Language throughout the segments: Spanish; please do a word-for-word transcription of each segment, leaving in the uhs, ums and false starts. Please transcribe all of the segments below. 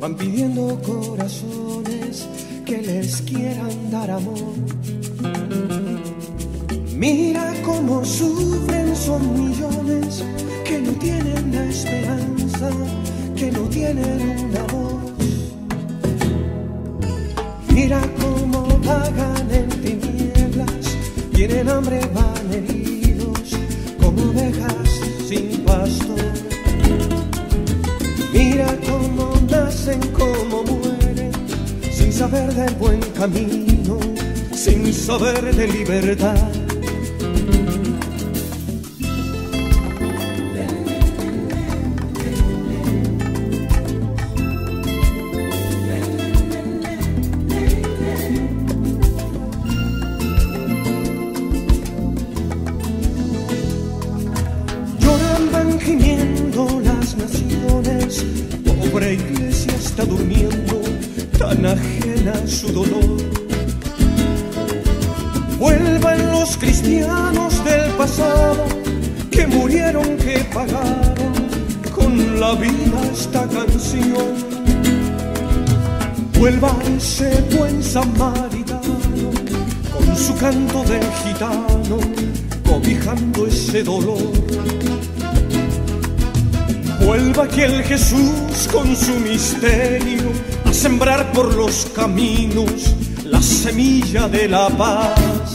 van pidiendo corazones que les quieran dar amor. Mira cómo sufren, son millones que no tienen la esperanza, que no tienen una voz. Mira cómo vagan en tinieblas, tienen hambre, van heridos como ovejas sin pastor. Mira cómo nacen, cómo mueren, sin saber del buen camino, sin saber de libertad. Pobre iglesia está durmiendo, tan ajena a su dolor. Vuelvan los cristianos del pasado, que murieron, que pagaron con la vida esta canción. Vuelva ese buen samaritano, con su canto del gitano, cobijando ese dolor. Vuelva aquel Jesús con su misterio a sembrar por los caminos la semilla de la paz.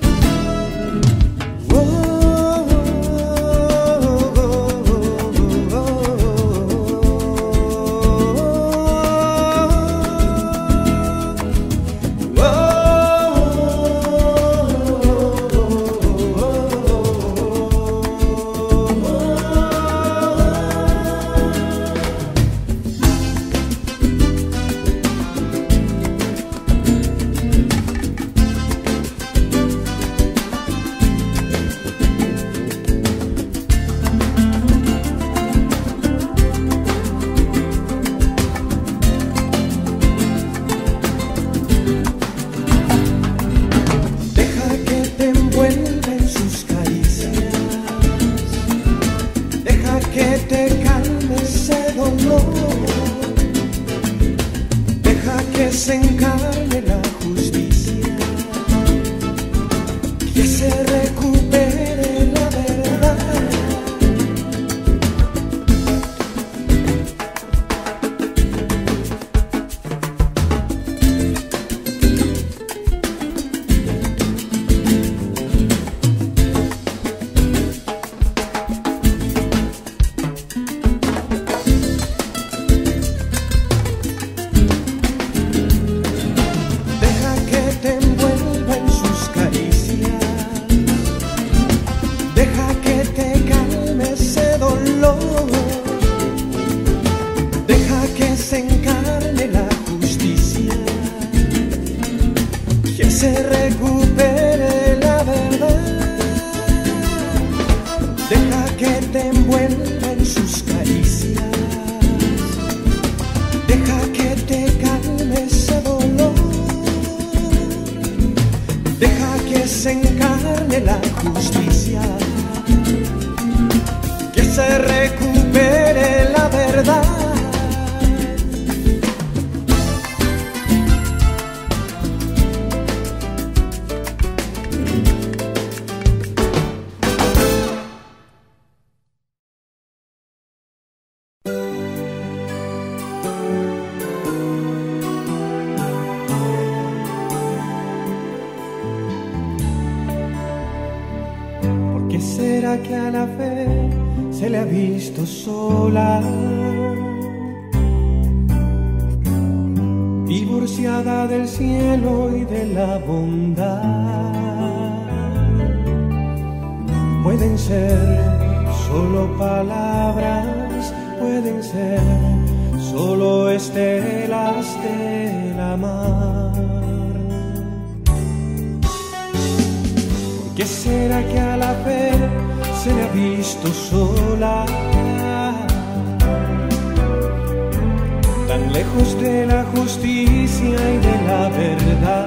Que a la fe se le ha visto sola, divorciada del cielo y de la bondad. Pueden ser solo palabras, pueden ser solo estelas de la mar. ¿Por qué será que a la fe se le ha visto sola, tan lejos de la justicia y de la verdad?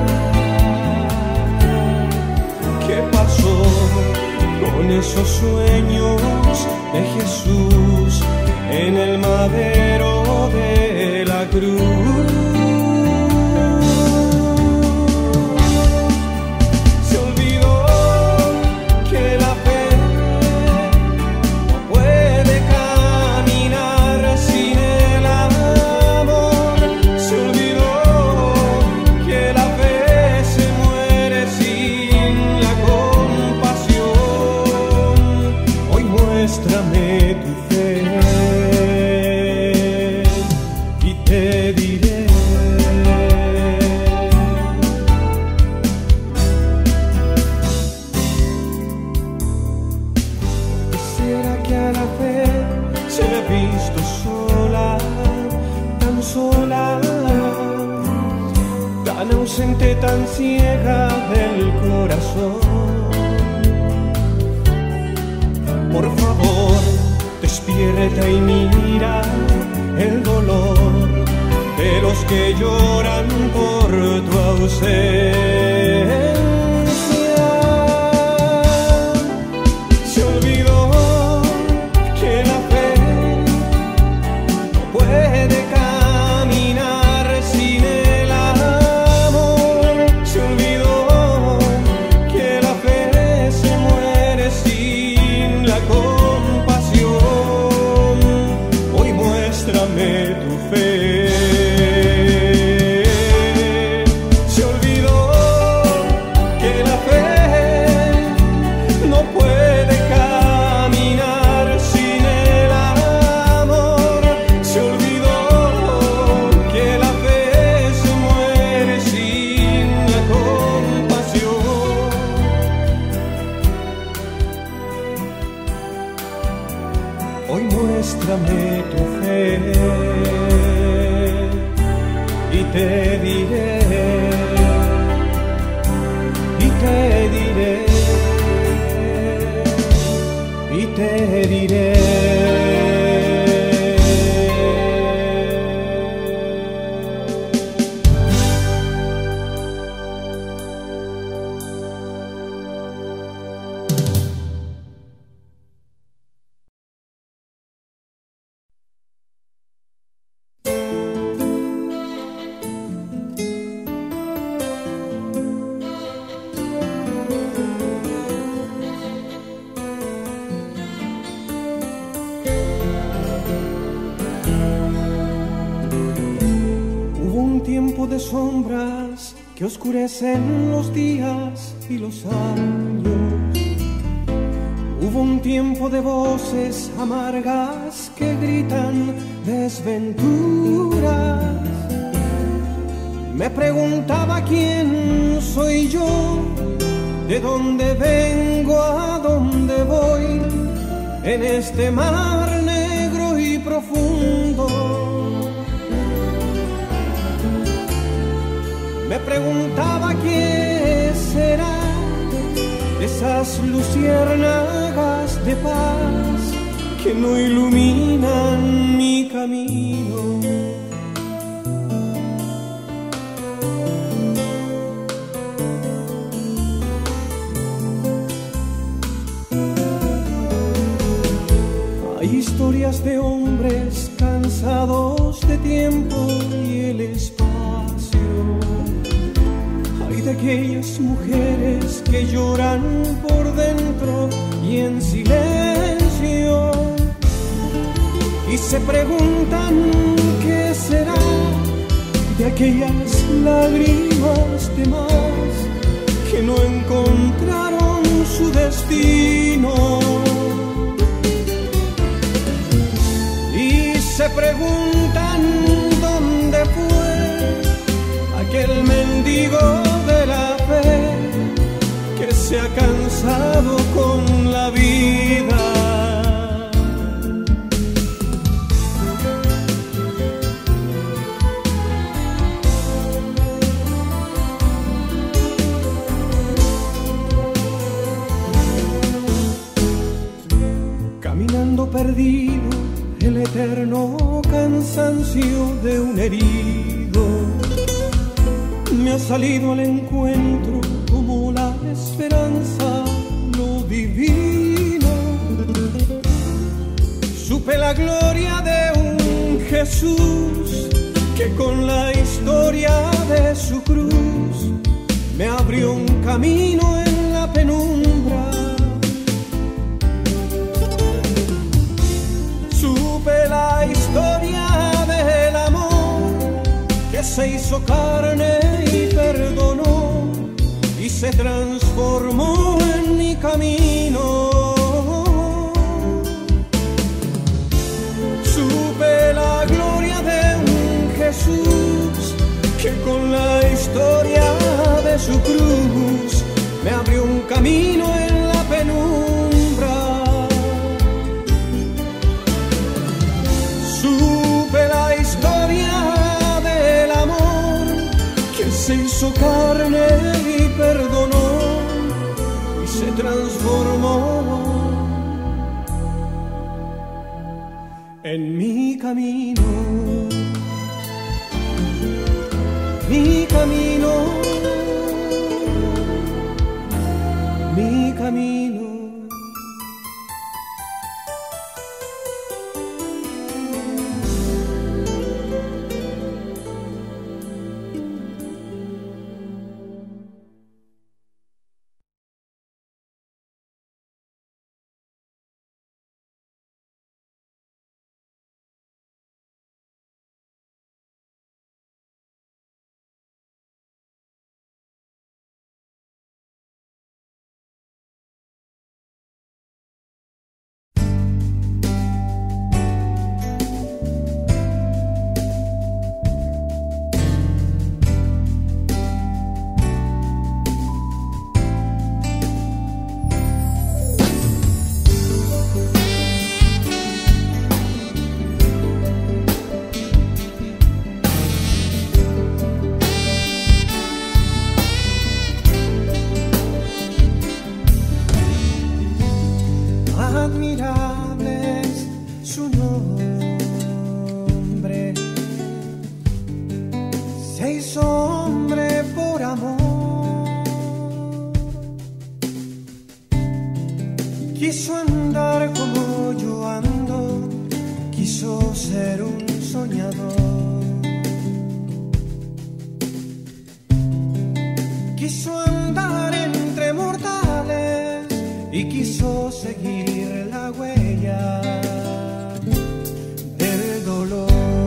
¿Qué pasó con esos sueños de Jesús en el madero de la cruz. Se olvidó que la fe no puede caminar sin el amor. Se olvidó que la fe se muere sin la compasión. Hoy muéstrame tu fe y te diré. ¿Será que a la fe se me ha visto sola, tan sola, tan ausente, tan ciega del corazón? Por favor, despierta y mira el dolor de los que lloran por tu ausencia. Se olvidó que la fe no puede caminar sin el amor. Se olvidó que la fe se muere sin la compasión. Hoy muéstrame tu fe. Se olvidó que la fe no puede caminar sin el amor. Se olvidó que la fe se muere sin la compasión. Hoy muéstrame tu fe y te diré, y te diré, y te diré. Tiempo de sombras que oscurecen los días y los años. Hubo un tiempo de voces amargas que gritan desventuras. Me preguntaba quién soy yo, de dónde vengo, a dónde voy, en este mar negro y profundo. Me preguntaba qué será de esas luciérnagas de paz que no iluminan mi camino. Hay historias de hombres cansados de tiempo y el espacio. Hay de aquellas mujeres que lloran por dentro y en silencio, y se preguntan qué será de aquellas lágrimas de más que no encontraron su destino. Y se preguntan dónde fue aquel mendigo de la fe que se ha cansado con la vida. Caminando perdido, el eterno cansancio de un herido me ha salido al encuentro como la esperanza, lo divino. Supe la gloria de un Jesús que con la historia de su cruz me abrió un camino en la penumbra. Supe la historia del amor que se hizo carne y perdonó y se transformó en mi camino. Supe la gloria de un Jesús que con la historia de su cruz me abrió un camino en la penumbra. Supe la historia del amor que se hizo carne y perdonó y se transformó en mi camino. Mi camino, mi camino. Admirable es su nombre, se hizo hombre por amor, quiso andar como yo ando, quiso ser un soñador, quiso andar entre mortales y quiso seguir la huella del dolor.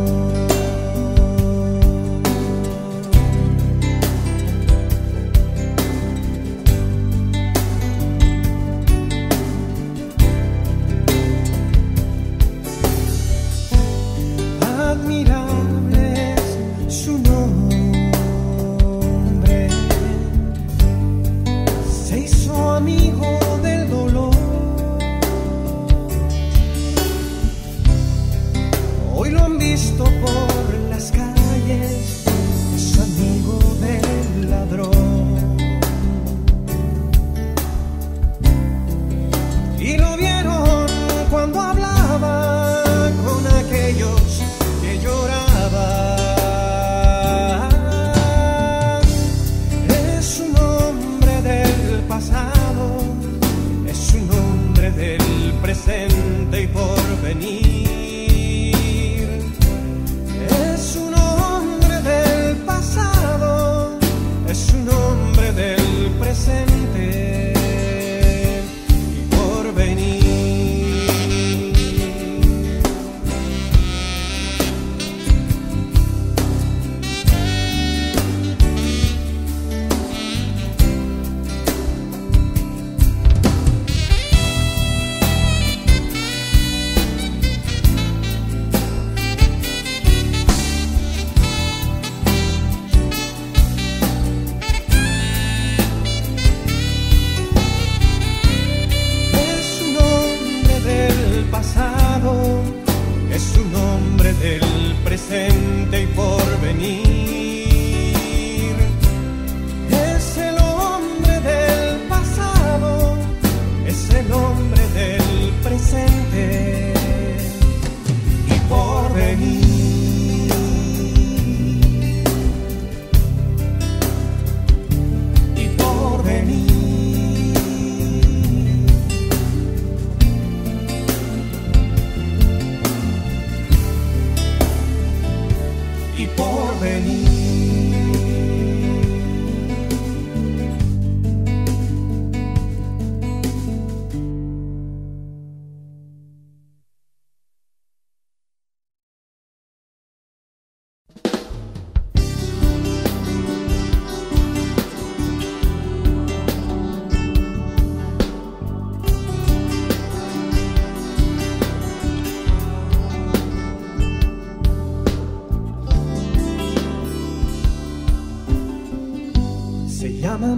Admirable es su nombre, se hizo amigo del dolor. Hoy lo han visto por las calles, es amigo del ladrón. Y lo vieron cuando hablaba con aquellos que lloraban. Es un hombre del pasado, es un hombre del presente y por venir. Es un hombre del pasado, es un hombre del presente y por venir.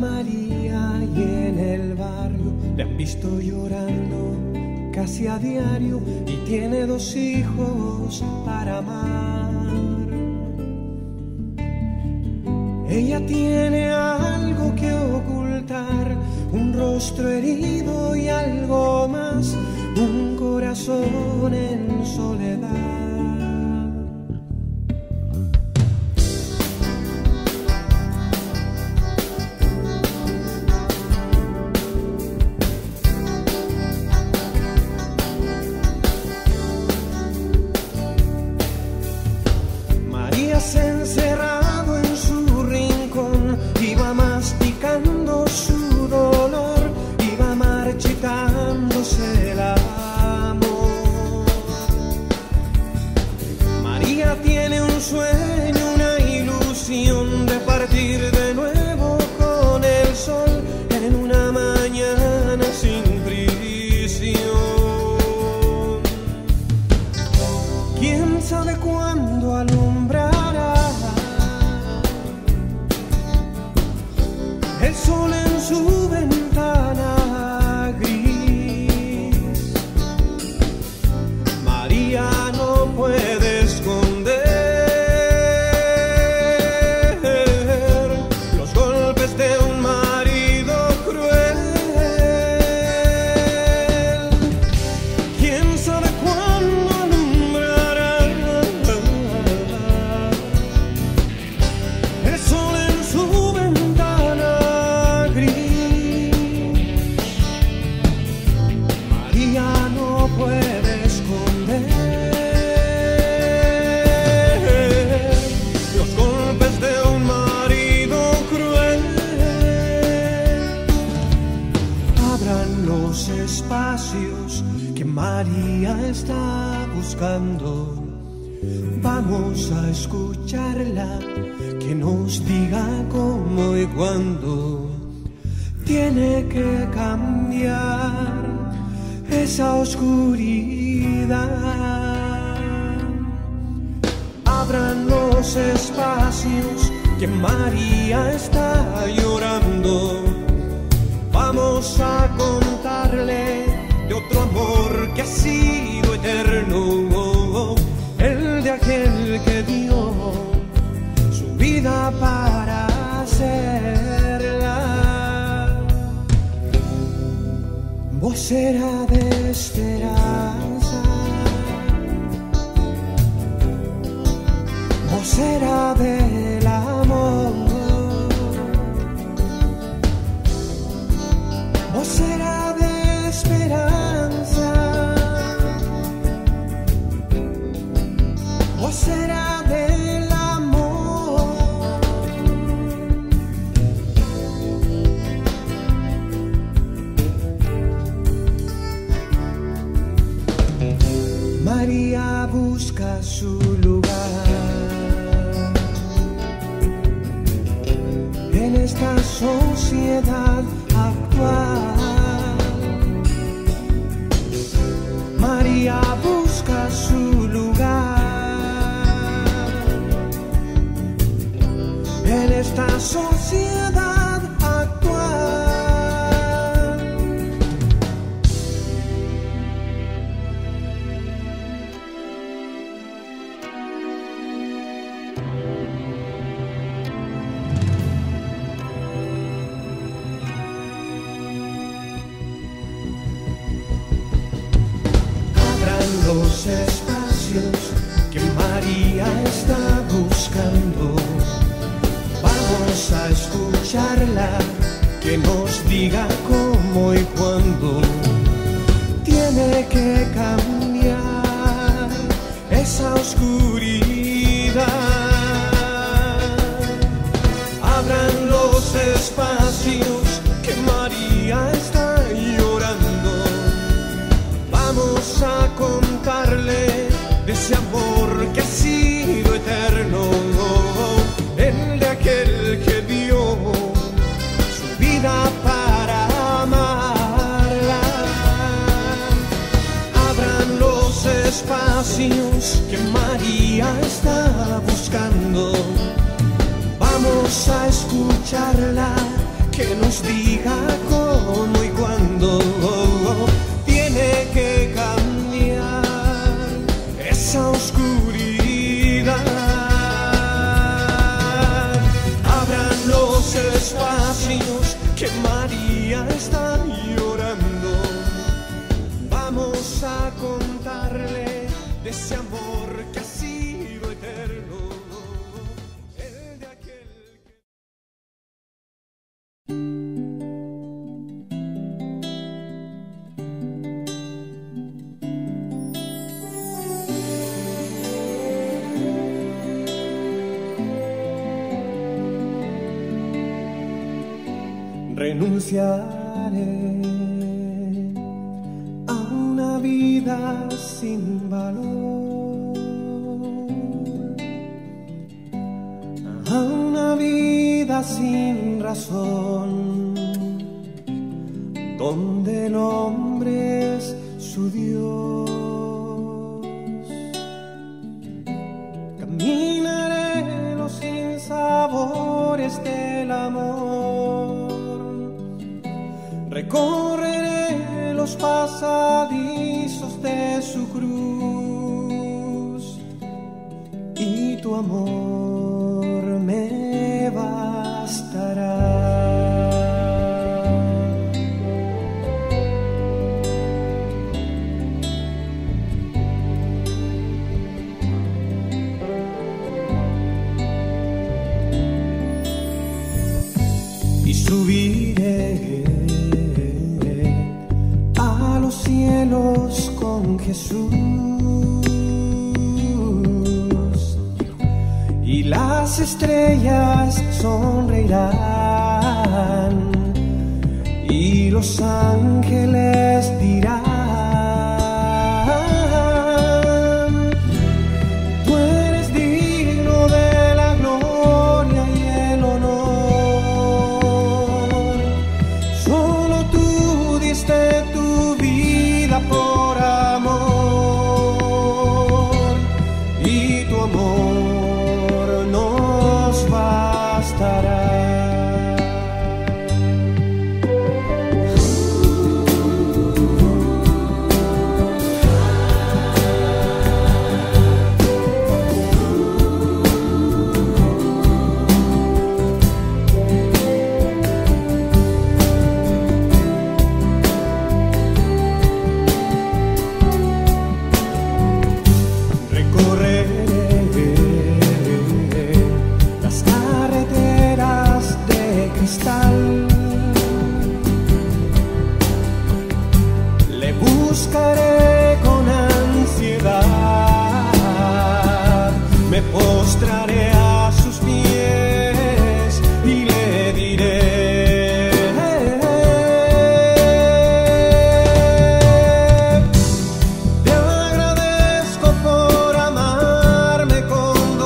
María y en el barrio le han visto llorando casi a diario y tiene dos hijos para amar. Ella tiene algo que ocultar, un rostro herido y algo más, un corazón en soledad. Se encerrado en su rincón, iba masticando su dolor, iba marchitándose el amor. María tiene un sueño, una ilusión de partir de nuevo con el sol en una mañana sin prisión. ¿Quién sabe cuándo alumbra el sol en su ventana gris? María no puede esconder los golpes de un marido cruel. ¿Quién sabe cuándo alumbrará el sol en su ventana? María no puede esconder los golpes de un marido cruel. Abran los espacios que María está buscando. Vamos a escucharla, que nos diga cómo y cuándo tiene que cambiar esa oscuridad. Abran los espacios que María está llorando. Vamos a contarle de otro amor que ha sido eterno, el de aquel que dio su vida para hacerla vocera de esperanza, vocera del amor, vocera de esperanza, vocera del amor. María busca su lugar en esta sociedad actual. María busca su lugar en esta sociedad actual. Los espacios que María está buscando. Vamos a escucharla, que nos diga cómo y cuándo tiene que cambiar esa oscuridad. Abran los espacios que María está llorando. Vamos a contarle de ese amor que ha sido eterno, el de aquel que dio su vida para amarla. Abran los espacios que María está buscando. Vamos a escucharla, que nos diga cómo y cuándo tiene que cambiar esa oscuridad. Abran los espacios que María está llorando. Vamos a contarle de ese amor que ha sido eterno. El de aquel que... Renunciaré a una vida sin valor, a una vida sin razón, donde el hombre es su Dios. Caminaré los sinsabores del amor, recorreré los pasadizos de su cruz, y tu amor me bastará. Y subiré a los cielos con Jesús, y las estrellas sonreirán y los ángeles dirán: tú eres digno de la gloria y el honor. Solo tú diste tu vida por amor, y tu amor nos bastará. Le buscaré con ansiedad, me postraré a sus pies y le diré: te agradezco por amarme con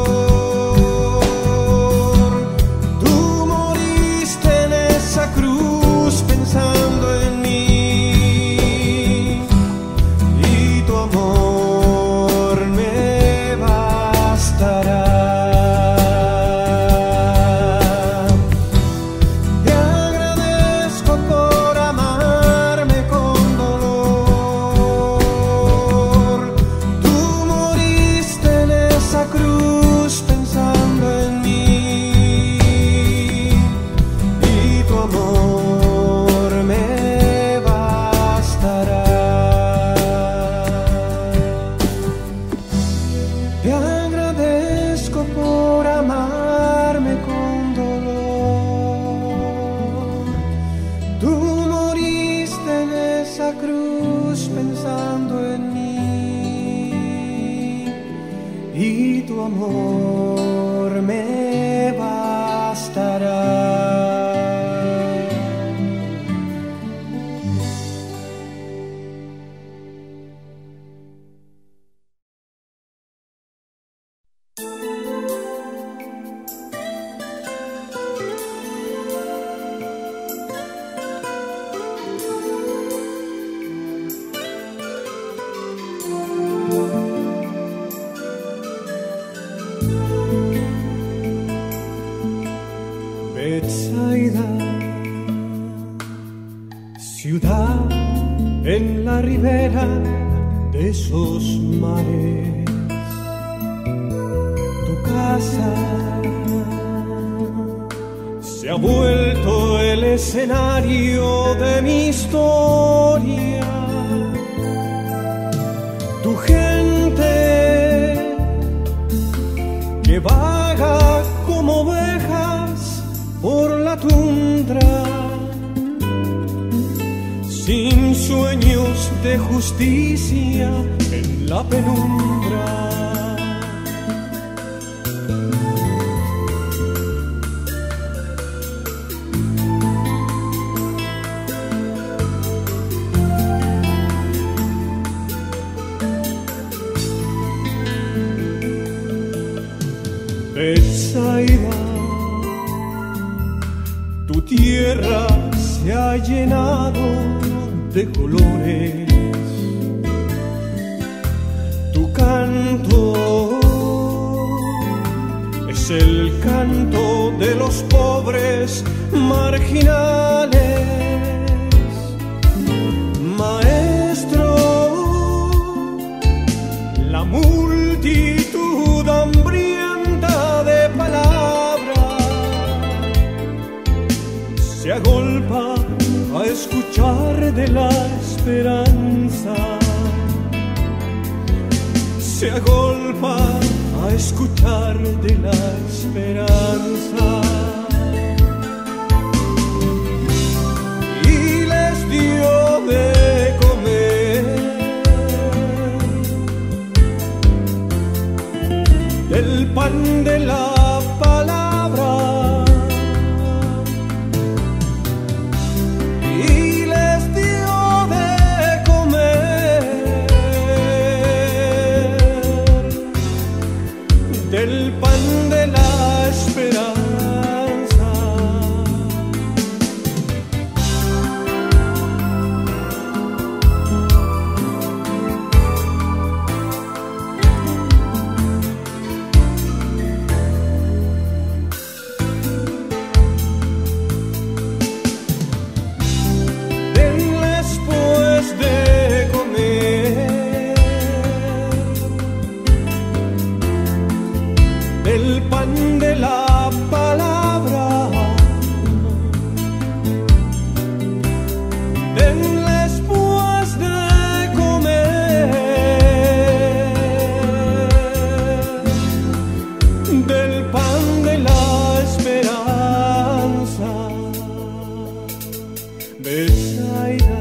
dolor. Tú moriste en esa cruz pensando en mí, y tu amor me bastará. Te agradezco por amarme con dolor. Tú moriste en esa cruz pensando en mí, y tu amor me bastará. Te agradezco por amarme con dolor. Tú moriste en esa cruz pensando en mí, y tu amor me bastará. ciudad en la ribera de esos mares, tu casa se ha vuelto el escenario de mi historia. Tu gente que vaga como ovejas por la tundra, sin sueños de justicia en la penumbra. Betsaida, tu tierra se ha llenado de colores, tu canto es el canto de los pobres marginales. Maestro, la multitud hambrienta de palabras se agolpa a escuchar de la esperanza, se agolpa a escuchar de la esperanza. Y les dio de comer del pan de la palabra, del pan de la esperanza. Denles pues de comer del pan de la palabra, denles pues de comer del pan de la esperanza. Betsaida,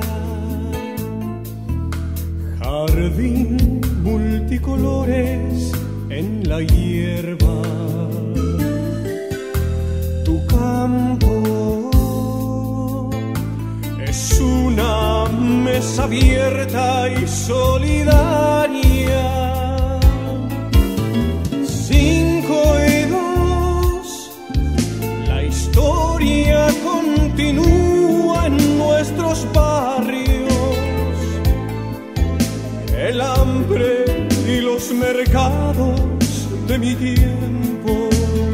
jardín multicolores en la hierba, tu campo es una mesa abierta y solidaria. Cinco y dos, la historia continúa en nuestros barrios. El hambre y los mercados de mi tiempo.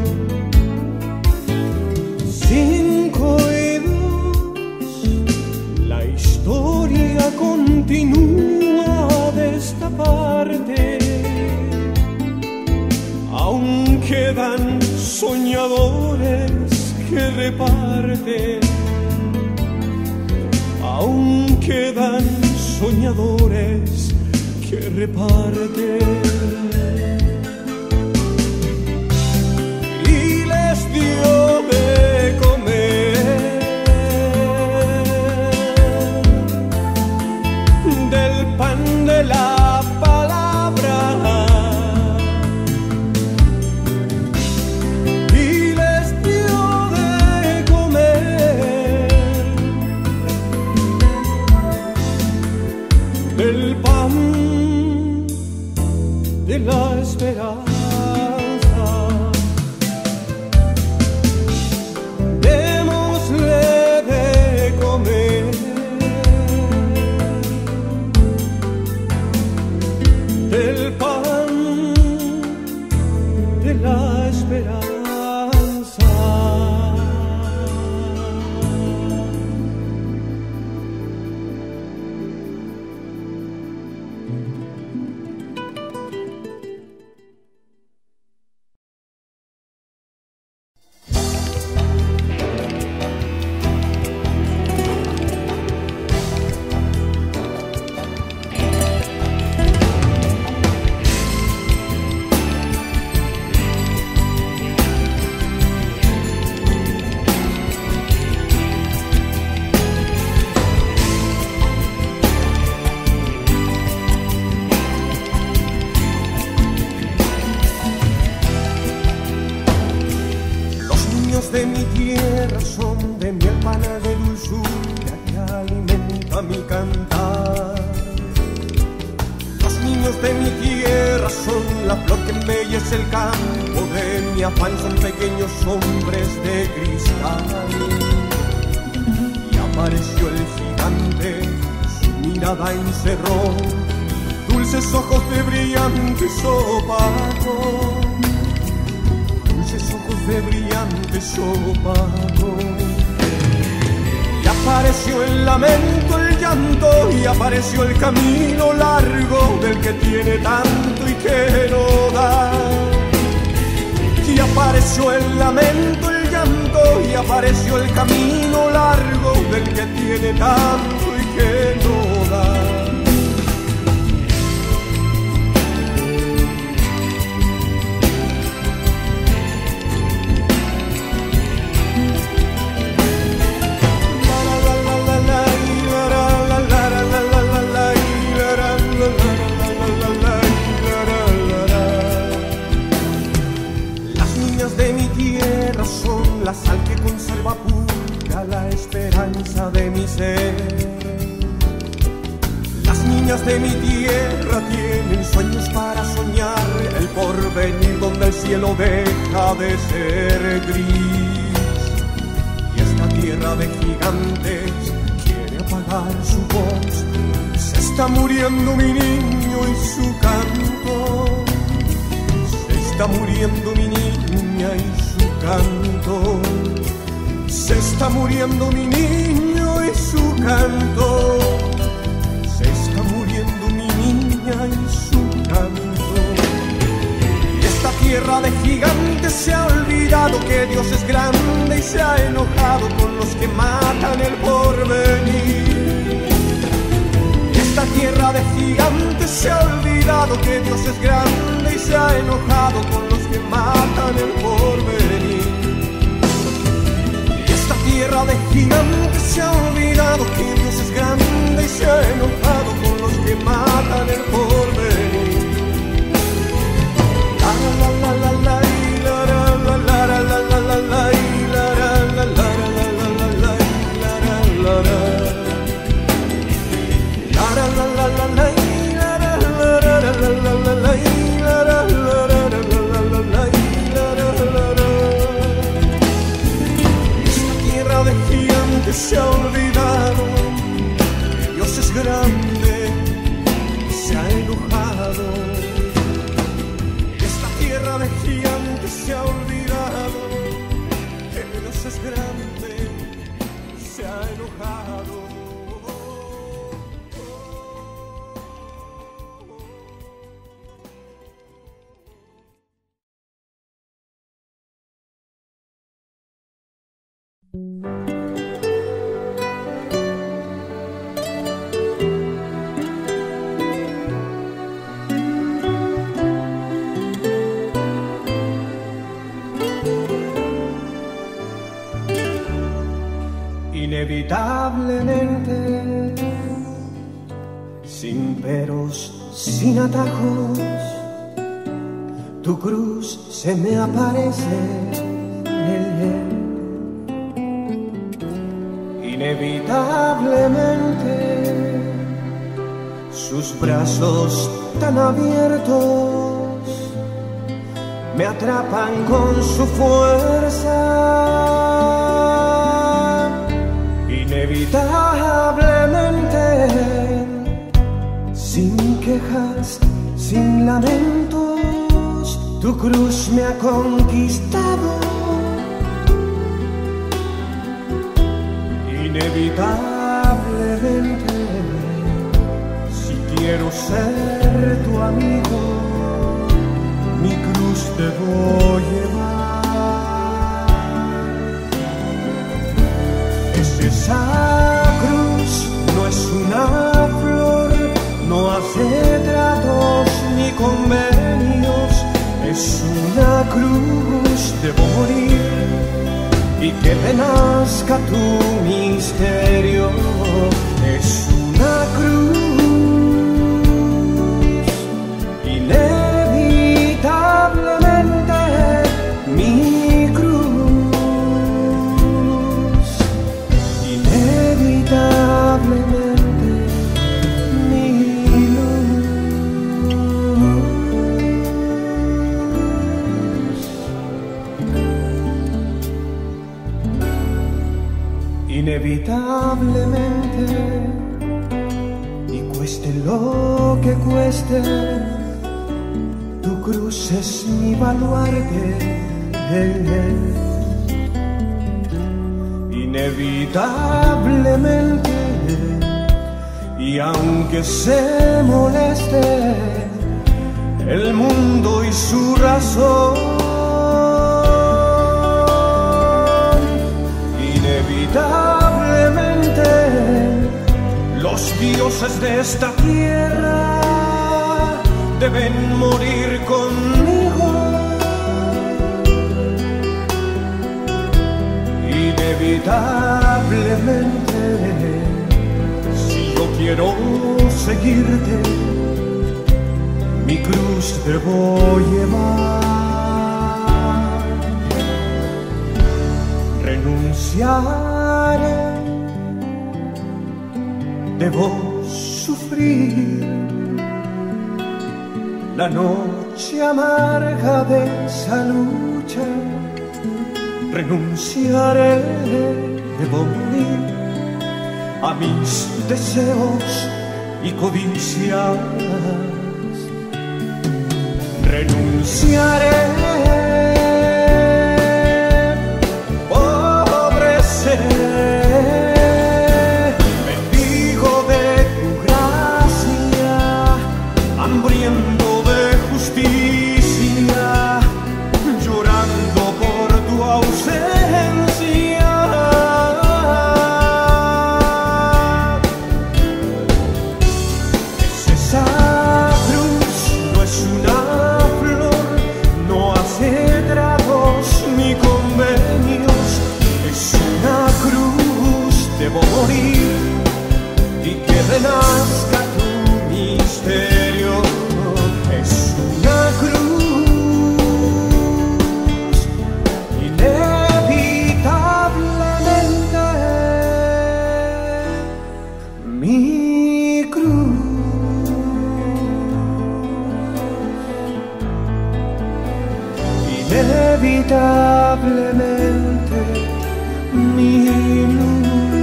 Cinco y dos, la historia continúa de esta parte. Aún quedan soñadores que reparten, aún quedan soñadores que reparten. Y les dio de comer del pan de la palabra, y les dio de comer del pan de la cantar. Los niños de mi tierra son la flor que embellece el campo de mi afán, son pequeños hombres de cristal. Y apareció el gigante, su mirada encerró dulces ojos de brillante sopapo, dulces ojos de brillante sopapo. Y apareció el lamento, el llanto, y apareció el camino largo del que tiene tanto y que no da. Y apareció el lamento, el llanto, y apareció el camino largo del que tiene tanto y que no da. Son la sal que conserva pura la esperanza de mi ser. Las niñas de mi tierra tienen sueños para soñar el porvenir donde el cielo deja de ser gris. Y esta tierra de gigantes quiere apagar su voz. Se está muriendo mi niño y su canto. Se está muriendo mi niña y su canto. Se está muriendo mi niño y su canto. Se está muriendo mi niña y su canto. Y esta tierra de gigantes se ha olvidado que Dios es grande y se ha enojado con los que matan el porvenir. Y esta tierra de gigantes se ha olvidado que Dios es grande y se ha enojado con los que matan el porvenir. Tierra de gigantes se ha olvidado que Dios es grande y se ha enojado con los que matan el porvenir. La la la la la la la la la la la la la la la se ha olvidado que Dios es grande y se ha enojado. Esta tierra de gigantes se ha olvidado que Dios es grande y se ha enojado. Inevitablemente, sin peros, sin atajos, tu cruz se me aparece. Inevitablemente, sus brazos tan abiertos me atrapan con su fuerza. Inevitablemente, sin quejas, sin lamentos, tu cruz me ha conquistado. Inevitablemente, si quiero ser tu amigo, mi cruz debo llevar. Es esa cruz, no es una flor, no hace tratos ni convenios. Es una cruz, debo morir y que renazca tu misterio. Es una cruz, inevitablemente mi cruz, inevitablemente. Inevitablemente, y cueste lo que cueste, tu cruz es mi baluarte. Inevitablemente, y aunque se moleste el mundo y su razón, inevitablemente los dioses de esta tierra deben morir conmigo. Inevitablemente, si yo quiero seguirte, mi cruz debo llevar. Renunciaré, debo sufrir la noche amarga de esa lucha. Renunciaré, debo morir a mis deseos y codicias. Renunciaré, pobre seré, mendigo de tu gracia, hambriento de justicia, llorando por tu ausencia. Es esa cruz, no es una flor, no hace tratos ni convenios. Es una cruz, debo morir y que renazca tu misterio. Es una cruz, inevitablemente mi cruz, inevitablemente mi luz.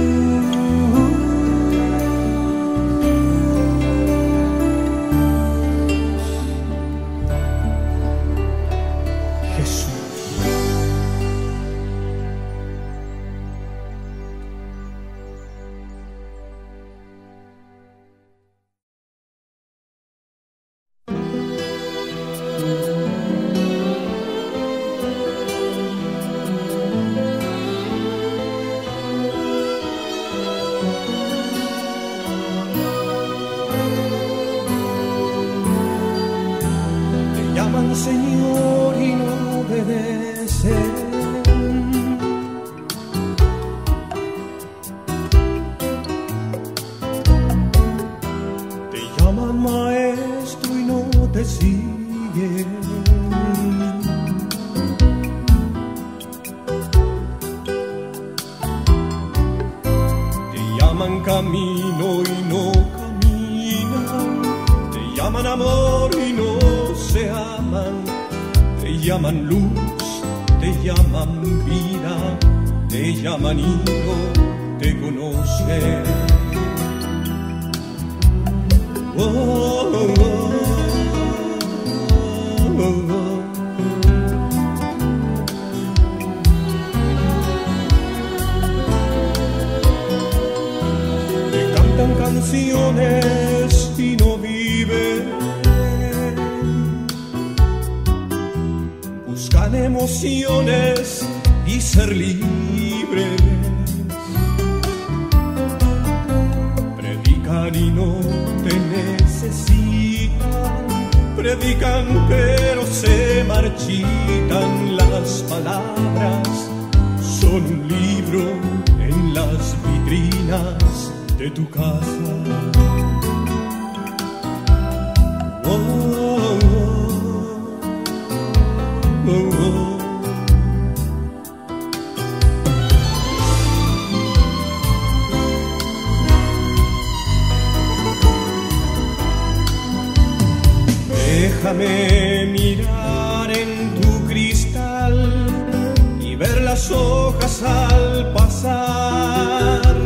Señor, y no obedecen. Te llaman maestro y no te siguen. Te llaman camino y no caminan. Te llaman amor y no se aman, te llaman luz, te llaman vida, te llaman y no te conocen. Oh, oh, oh, oh, oh. Te cantan canciones y no viven. Buscan emociones y ser libres. Predican y no te necesitan. Predican pero se marchitan. Las palabras son un libro en las vitrinas de tu casa. Oh, oh, oh. Déjame mirar en tu cristal y ver las hojas al pasar.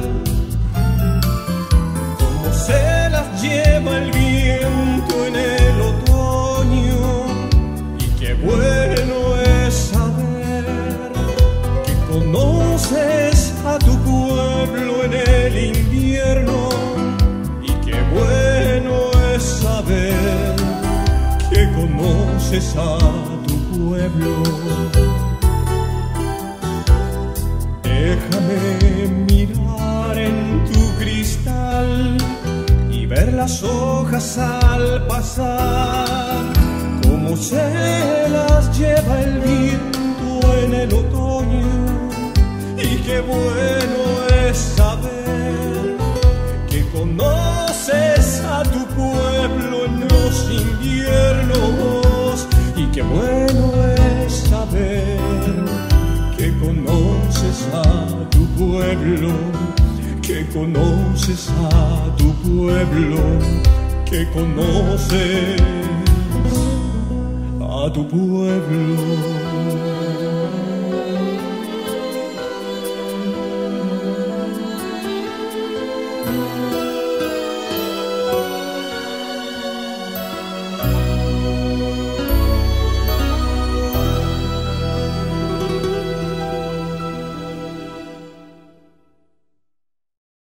conoces a tu pueblo. Déjame mirar en tu cristal y ver las hojas al pasar, como se las lleva el viento en el otoño. Y qué bueno es saber que conoces a tu pueblo en los inviernos. Y qué bueno es saber que conoces a tu pueblo, que conoces a tu pueblo, que conoces a tu pueblo.